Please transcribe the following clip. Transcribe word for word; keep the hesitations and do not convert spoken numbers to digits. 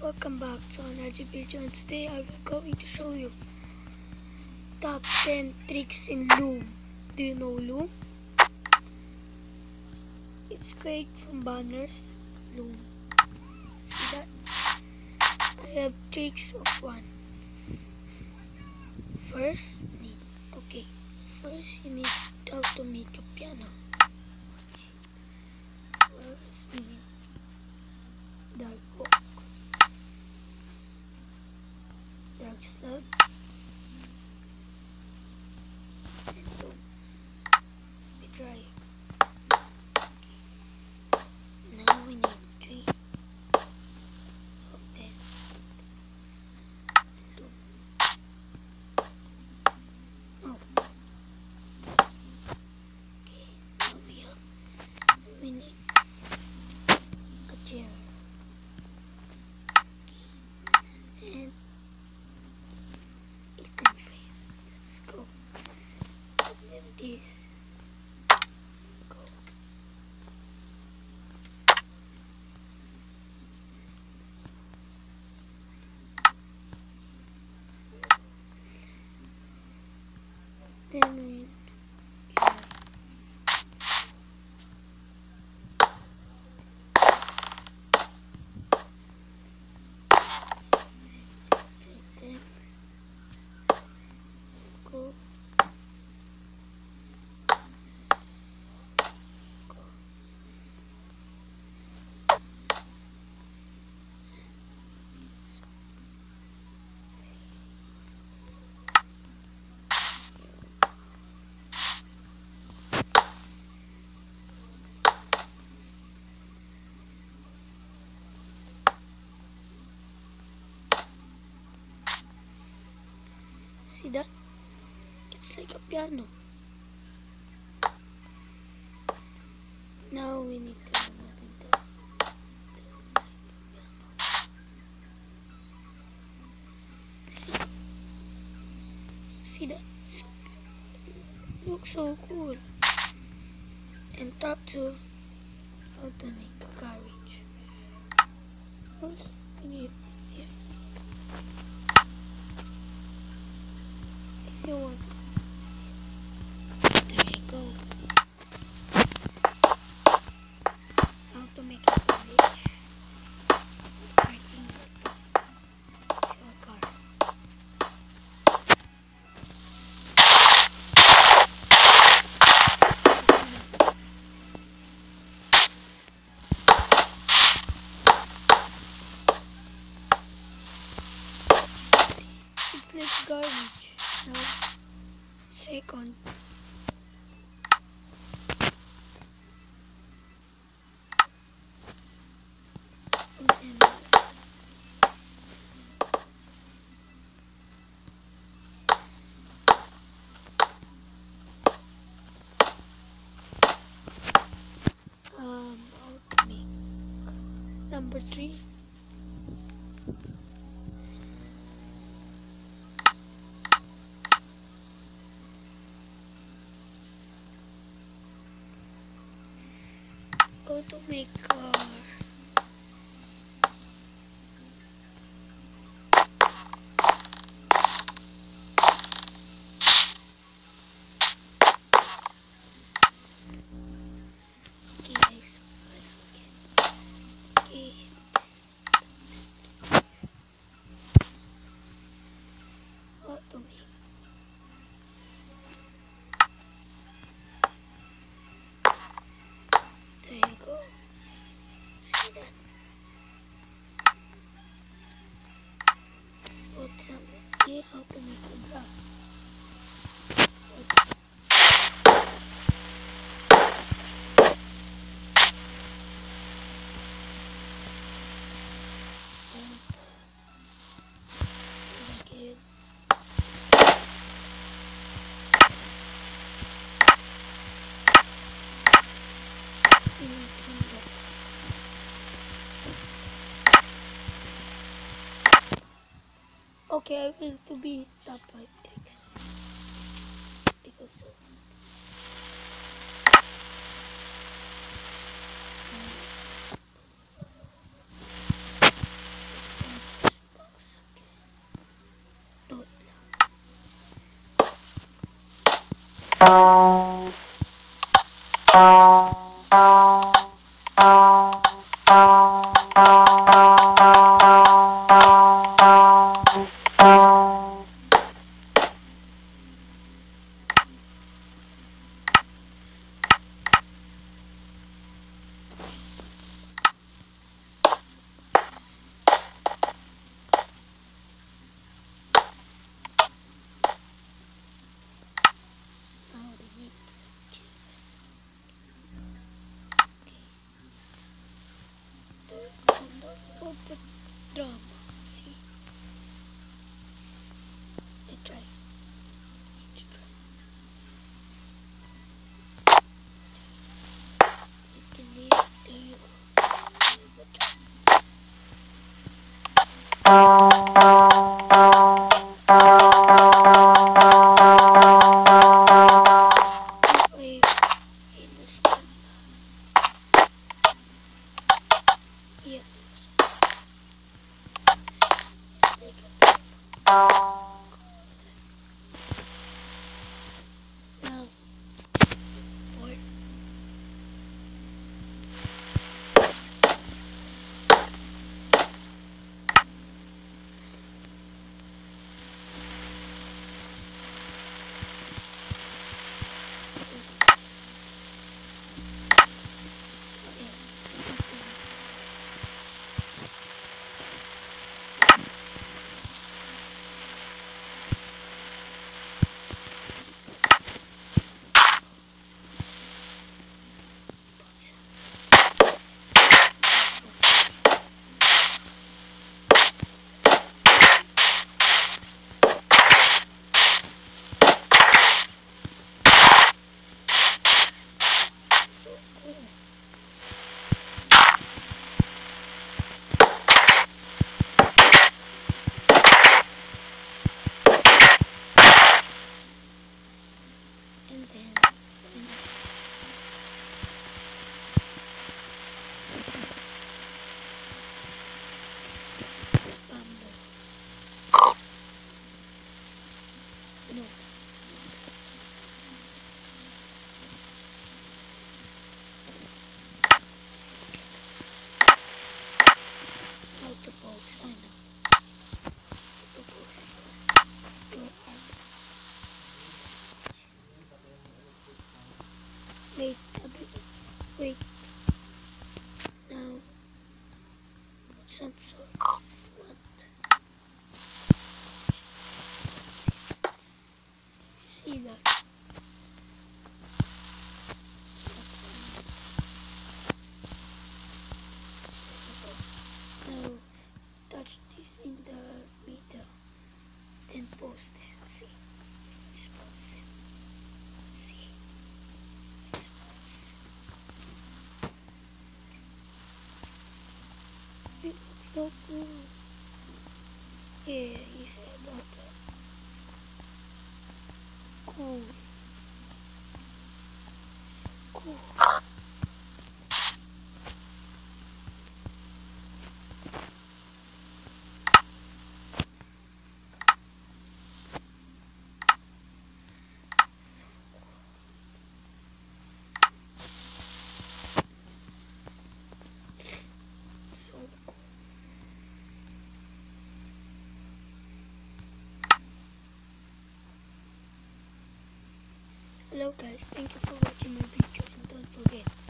Welcome back to another video, and today I will going to show you top ten tricks in Loom. Do you know Loom? It's great from banners. Loom. See that? I have tricks of one. First, need okay. First, you need how to make a piano. First, we need dark oak, dark slab, and to be dry. Now we need three of them. Oh. Okay, now we have we need a chair. Okay. And eaten frame. Let's go. And then this. Go. Then we then go. See that? It's like a piano. Now we need to remove the See, see that? So, looks so cool. And top two, how to make a carriage. First, we need here. If you want, there you go. How to make a carriage. Writing your car. It's like garbage. Now, second. Put in um, how to make number three. How to make car. Okay guys, I forget. Okay. How to make There you go. See that? Put some here. How to make a bra. Okay. Okay, I will to be top five tricks because so. the drum. See? I try. Need to try. You can leave it. There you go. Halfway in the stem. Yeah. Now, board. And then bamboo. No. Out the box, I know. The box. Your arm. Wait a bit. Wait. Now, some sort of what? See that? Now, touch this in the middle. Then post it. See? Let's post it. See? Let's post it. It looks so cool. Yeah, you said about that. Cool. Cool. So cool. Hello guys, thank you for watching my videos and don't forget